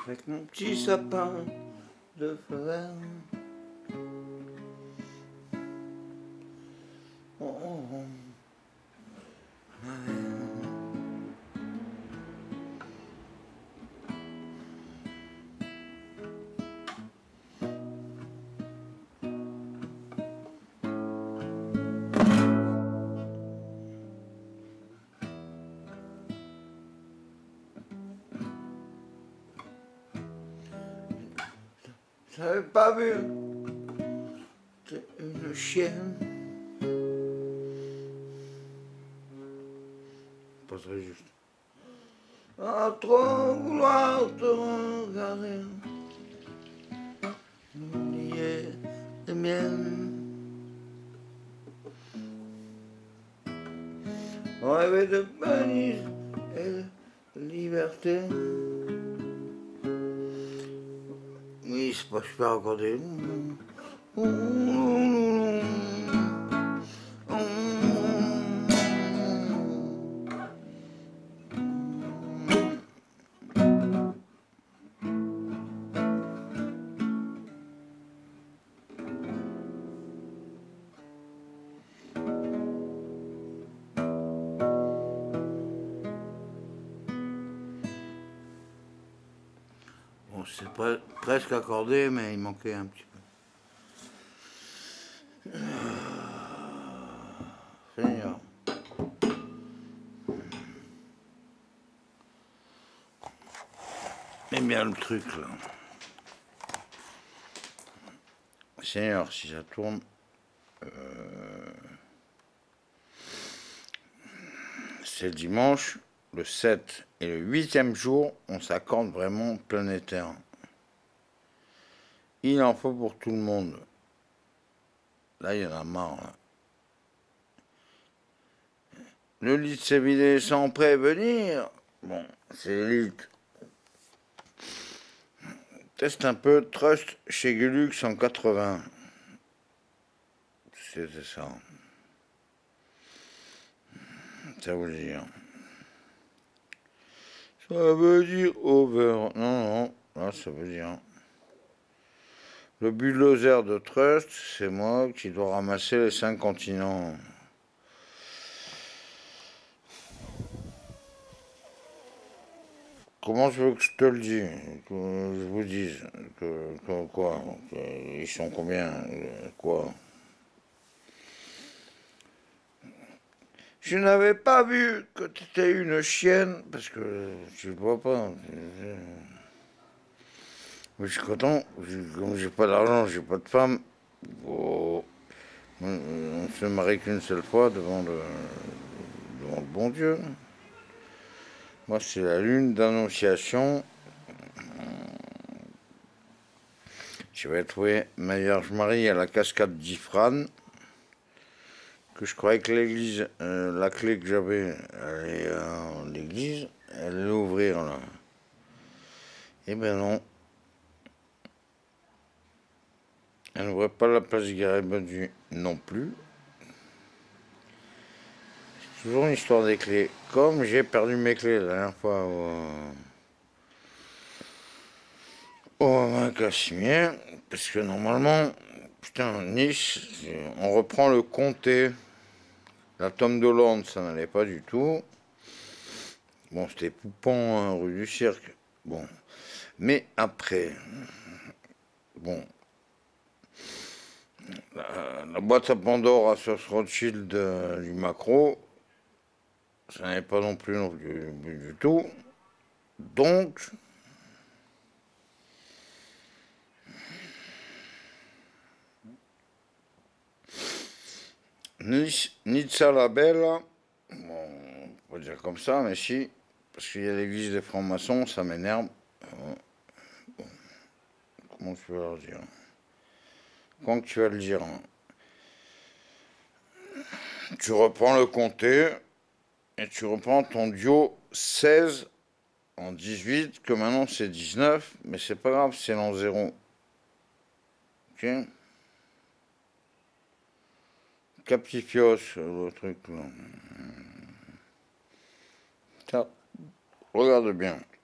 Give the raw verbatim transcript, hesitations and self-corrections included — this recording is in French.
avec mon petit sapin de fleurs. Oh, oh, oh. J'avais pas vu une chienne. Pas très juste. À trop vouloir te regarder, oublier les miennes. Rêver de Venise et de liberté. Oui, c'est pas super accordé. Bon, c'est pre presque accordé, mais il manquait un petit peu. Seigneur. J'aime bien le truc là. Seigneur, si ça tourne. Euh... C'est le dimanche, le sept et le huitième jour, on s'accorde vraiment planétaire. Il en faut pour tout le monde. Là, il y en a marre. Là. Le lit s'est vidé sans prévenir. Bon, c'est l'élite. Teste un peu Trust chez Gulux en quatre-vingts. C'était ça. Ça veut dire. Ça veut dire over. Non, non, là, ça veut dire. Le bulldozer de Trust, c'est moi qui dois ramasser les cinq continents. Comment je veux que je te le dise, que je vous dise, que, que quoi, que, ils sont combien, quoi. Je n'avais pas vu que tu étais une chienne, parce que je ne vois pas. Mais je suis content, comme j'ai pas d'argent, j'ai pas de femme. Oh, on se marie qu'une seule fois devant le, devant le bon Dieu. Moi, c'est la lune d'annonciation. Je vais trouver ma Vierge Marie à la cascade d'Ifrane. Que je croyais que l'église, euh, la clé que j'avais, elle est à l'église, elle allait ouvrir là. Eh ben non. Elle n'ouvrait pas la place Garibaldi non plus. C'est toujours une histoire des clés. Comme j'ai perdu mes clés la dernière fois au, au Casimir, parce que normalement, putain, Nice, on reprend le comté. La tome d'Hollande, ça n'allait pas du tout. Bon, c'était Poupon, hein, rue du Cirque. Bon. Mais après, bon, la, la boîte à Pandore à Sauce Rothschild euh, du Macro, ça n'allait pas non plus non plus, plus du tout. Donc, Nizza la Belle, bon, on peut dire comme ça, mais si, parce qu'il y a l'église des francs-maçons, ça m'énerve. Bon, comment tu vas leur dire? Quand tu vas le dire, hein. Tu reprends le comté et tu reprends ton duo seize en dix-huit, que maintenant c'est dix-neuf, mais c'est pas grave, c'est l'an zéro. Ok? Captifios, le truc là. Ça, regarde bien.